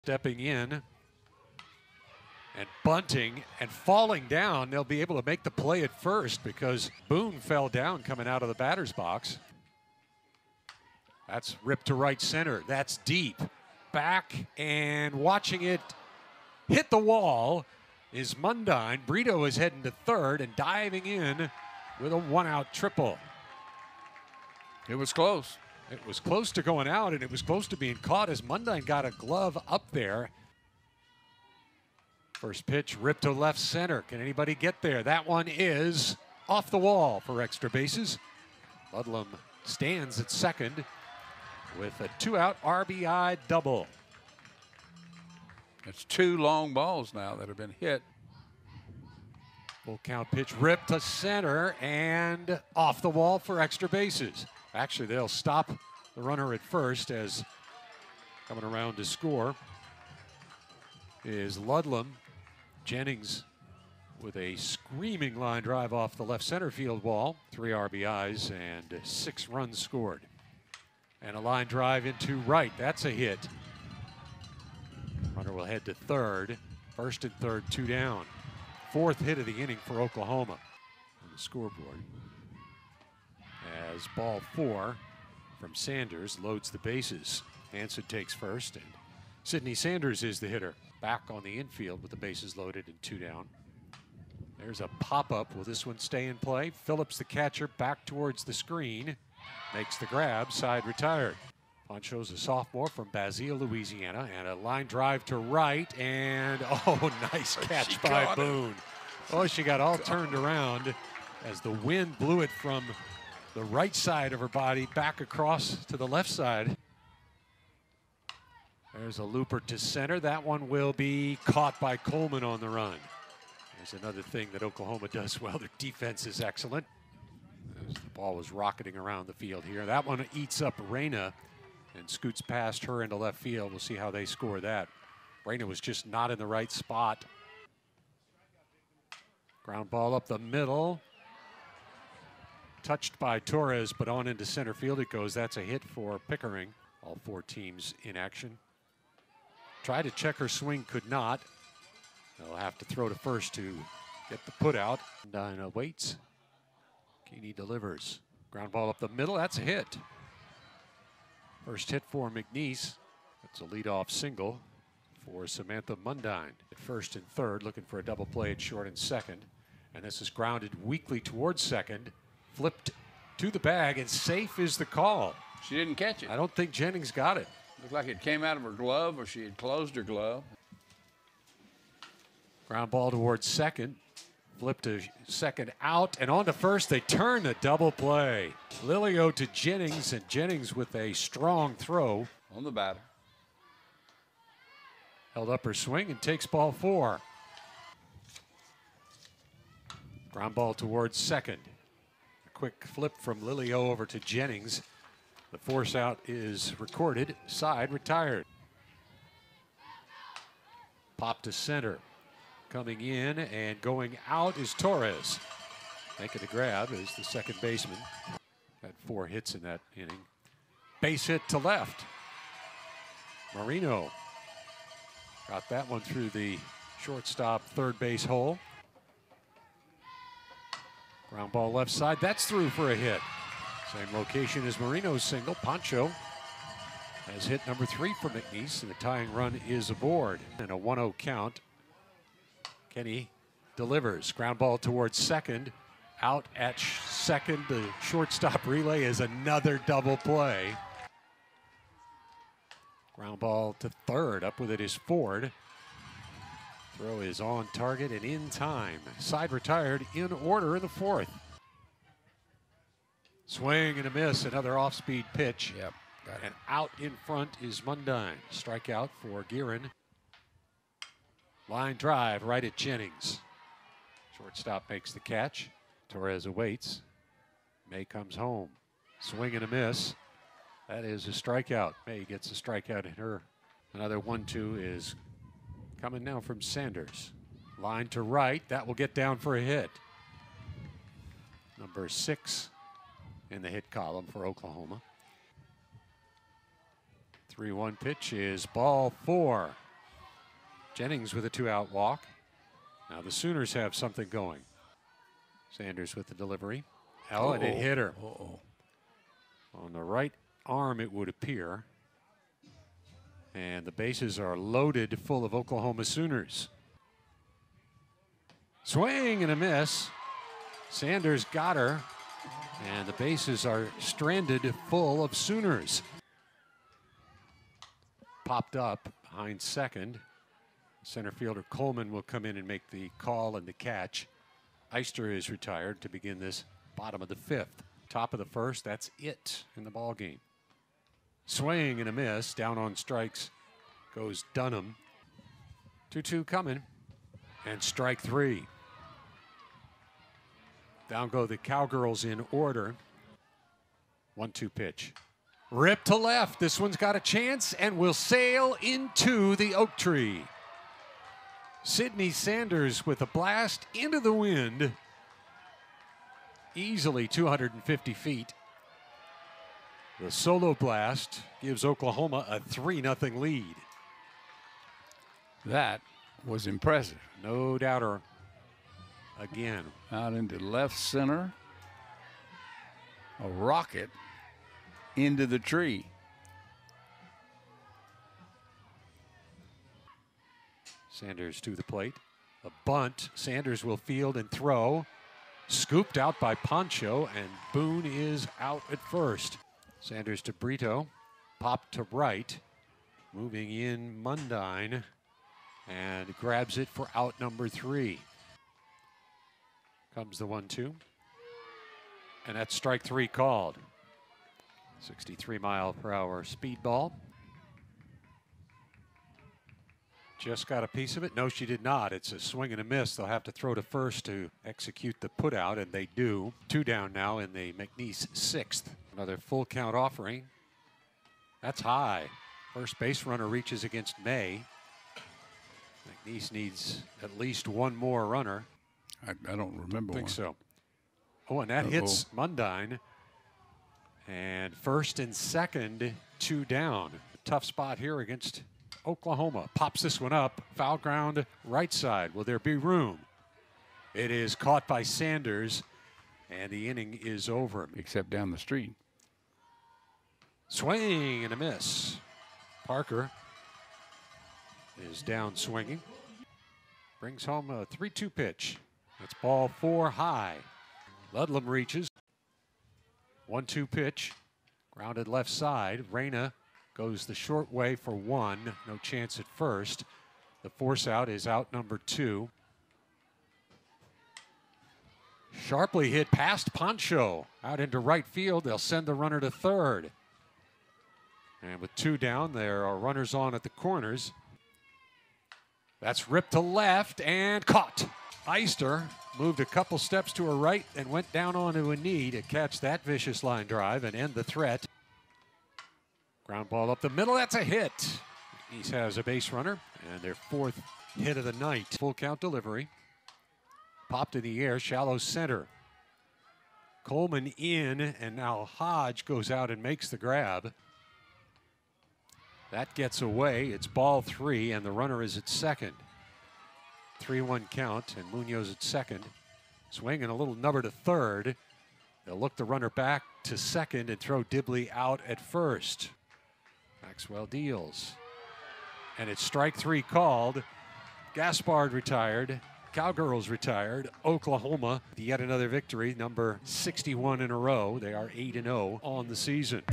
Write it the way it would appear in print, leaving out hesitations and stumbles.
Stepping in and bunting and falling down. They'll be able to make the play at first because Boone fell down coming out of the batter's box. That's ripped to right center. That's deep. Back and watching it hit the wall is Mundine. Brito is heading to third and diving in with a one-out triple. It was close. It was close to going out, and it was close to being caught as Mundine got a glove up there. First pitch ripped to left center. Can anybody get there? That one is off the wall for extra bases. Ludlam stands at second with a two-out RBI double. It's two long balls now that have been hit. Full count pitch ripped to center and off the wall for extra bases. Actually, they'll stop the runner at first as coming around to score is Ludlam. Jennings with a screaming line drive off the left center field wall. 3 RBIs and 6 runs scored. And a line drive into right. That's a hit. Runner will head to third. First and third, 2 down. 4th hit of the inning for Oklahoma on the scoreboard. As ball 4 from Sanders loads the bases. Hanson takes first, and Sidney Sanders is the hitter. Back on the infield with the bases loaded and 2 down. There's a pop-up. Will this one stay in play? Phillips, the catcher, back towards the screen. Makes the grab, side retired. Poncho's a sophomore from Basile, Louisiana, and a line drive to right, and oh, nice catch by Boone. Oh, she got all turned around as the wind blew it from the right side of her body back across to the left side. There's a looper to center. That one will be caught by Coleman on the run. There's another thing that Oklahoma does well. Their defense is excellent. As the ball was rocketing around the field here. That one eats up Reyna and scoots past her into left field. We'll see how they score that. Reyna was just not in the right spot. Ground ball up the middle. Touched by Torres, but on into center field it goes. That's a hit for Pickering. All 4 teams in action. Tried to check her swing, could not. They'll have to throw to first to get the put out. Dinah waits. Keeney delivers. Ground ball up the middle. That's a hit. First hit for McNeese. That's a leadoff single for Samantha Mundine. At first and third, looking for a double play at short and second. And this is grounded weakly towards second. Flipped to the bag, and safe is the call. She didn't catch it. I don't think Jennings got it. Looked like it came out of her glove, or she had closed her glove. Ground ball towards second. Flip to second out, and on to first. They turn the double play. Lilio to Jennings, and Jennings with a strong throw. On the batter. Held up her swing and takes ball 4. Ground ball towards second. A quick flip from Lilio over to Jennings. The force out is recorded. Side retired. Pop to center. Coming in and going out is Torres. Making the grab is the second baseman. Had 4 hits in that inning. Base hit to left. Marino got that one through the shortstop third base hole. Ground ball left side. That's through for a hit. Same location as Marino's single. Poncho has hit number 3 for McNeese, and the tying run is aboard. And a 1-0 count. Kenny delivers. Ground ball towards second. Out at second. The shortstop relay is another double play. Ground ball to third. Up with it is Ford. Throw is on target and in time. Side retired in order in the 4th. Swing and a miss. Another off-speed pitch. Yep. And out in front is Mundine. Strikeout for Guerin. Line drive right at Jennings. Shortstop makes the catch. Torres awaits. May comes home. Swing and a miss. That is a strikeout. May gets a strikeout in her. Another 1-2 is coming now from Sanders. Line to right. That will get down for a hit. Number 6 in the hit column for Oklahoma. 3-1 pitch is ball 4. Jennings with a 2-out walk. Now the Sooners have something going. Sanders with the delivery. And it hit her. On the right arm, it would appear. And the bases are loaded full of Oklahoma Sooners. Swing and a miss. Sanders got her. And the bases are stranded full of Sooners. Popped up behind second. Center fielder Coleman will come in and make the call and the catch. Eister is retired to begin this bottom of the 5th. Top of the 1st, that's it in the ball game. Swing and a miss. Down on strikes goes Dunham. 2-2 coming. And strike 3. Down go the Cowgirls in order. 1-2 pitch. Rip to left. This one's got a chance and will sail into the oak tree. Sydney Sanders with a blast into the wind. Easily 250 feet. The solo blast gives Oklahoma a 3-0 lead. That was impressive. No doubter. Again. Out into left center. A rocket into the tree. Sanders to the plate. A bunt. Sanders will field and throw. Scooped out by Poncho, and Boone is out at first. Sanders to Brito. Pop to right. Moving in Mundine. And grabs it for out number 3. Comes the 1-2. And that's strike 3 called. 63-mile-per-hour speedball. Just got a piece of it. No, she did not. It's a swing and a miss. They'll have to throw to first to execute the putout, and they do. 2 down now in the McNeese 6th. Another full count offering. That's high. First base runner reaches against May. McNeese needs at least one more runner. I don't remember I think one. so. Oh, and that hits Mundine. And first and second, 2 down. Tough spot here against Oklahoma. Pops this one up. Foul ground right side. Will there be room? It is caught by Sanders, and the inning is over. Except down the street. Swing and a miss. Parker is down swinging. Brings home a 3-2 pitch. That's ball 4 high. Ludlam reaches. 1-2 pitch. Grounded left side. Reyna goes the short way for 1. No chance at first. The force out is out number 2. Sharply hit past Poncho. Out into right field. They'll send the runner to third. And with 2 down, there are runners on at the corners. That's ripped to left and caught. Eister moved a couple steps to her right and went down onto a knee to catch that vicious line drive and end the threat. Ground ball up the middle. That's a hit. McNeese has a base runner and their 4th hit of the night. Full count delivery. Popped in the air, shallow center. Coleman in, and now Hodge goes out and makes the grab. That gets away. It's ball 3, and the runner is at second. 3-1 count, and Munoz at second. Swing and a little number to third. They'll look the runner back to second and throw Dibley out at first. Maxwell deals. And it's strike 3 called. Gaspard retired. Cowgirls retired. Oklahoma, yet another victory, number 61 in a row. They are 8-0 on the season.